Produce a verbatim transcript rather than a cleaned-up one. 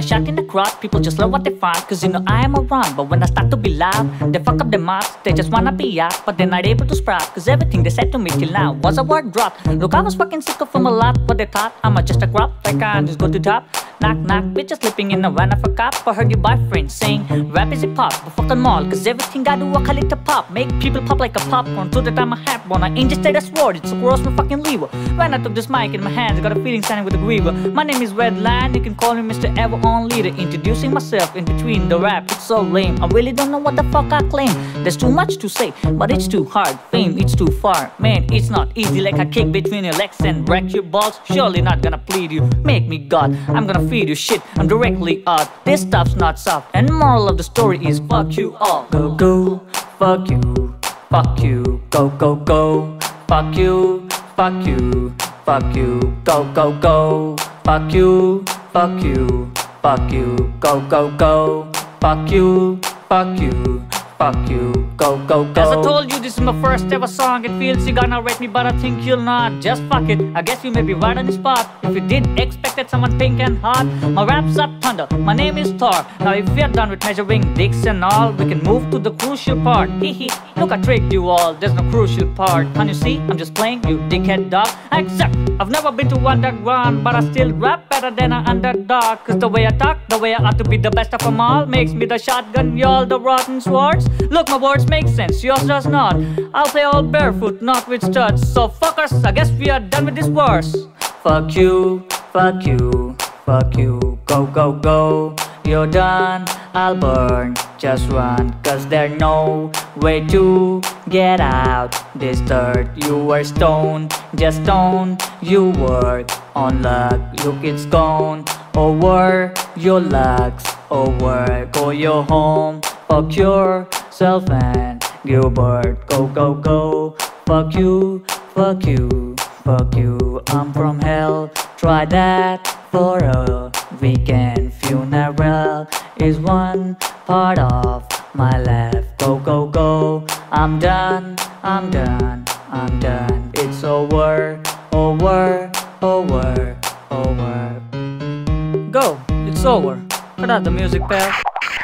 shout in the crowd, people just love what they find. Cause you know I am around, but when I start to be loud, they fuck up their mouths, they just wanna be out, but they're not able to sprout. Cause everything they said to me till now was a word drop. Look, I was fucking sick of them a lot, but they thought I'm a just a crop, like I just go to top. Knock knock, bitches sleeping in the van of a cop. I heard your boyfriend saying, rap is hip hop, but fuck them all, cause everything I do I call it a pop. Make people pop like a popcorn, to the time I have one. I ingested a sword, it's across my fucking liver. When I took this mic in my hands, I got a feeling standing with a griever. My name is Redline, you can call me Mister Ever On Leader. Introducing myself in between the rap, it's so lame. I really don't know what the fuck I claim. There's too much to say, but it's too hard. Fame, it's too far. Man, it's not easy like a kick between your legs and wreck your balls. Surely not gonna plead you, make me God. I'm gonna feed you shit, I'm directly out. This stuff's not soft, and the moral of the story is fuck you all. Go, go, fuck you, fuck you, go, go, go. Fuck you, fuck you, fuck you, go, go, go. Fuck you, fuck you, fuck you, go, go, go. Fuck you, fuck you, fuck you, go, go, go. As I told you, this is my first ever song. It feels you're gonna rate me, but I think you'll not. Just fuck it, I guess you may be right on the spot. If you did expect that someone pink and hot, my rap's up thunder, my name is Thor. Now if we're done with measuring dicks and all, we can move to the crucial part. Hehe, look, I tricked you all, there's no crucial part. Can't you see, I'm just playing, you dickhead dog. Except, I've never been to underground, but I still rap better than an underdog. Cause the way I talk, the way I ought to be the best of them all, makes me the shotgun, y'all the rotten swords. Look, my words make sense, yours does not. I'll play all barefoot, not with studs. So fuckers, I guess we are done with this verse. Fuck you, fuck you, fuck you, go, go, go. You're done, I'll burn, just run. Cause there's no way to get out this dirt. You were stoned, just stoned. You work on luck, look it's gone. Over your lucks, over. Go your home, fuck yourself and Gilbert. Go, go, go. Fuck you, fuck you, fuck you. I'm from hell, try that for a weekend. Funeral is one part of my life. Go, go, go. I'm done, I'm done, I'm done. It's over, over, over, over. Go, it's over. Cut out the music, pal.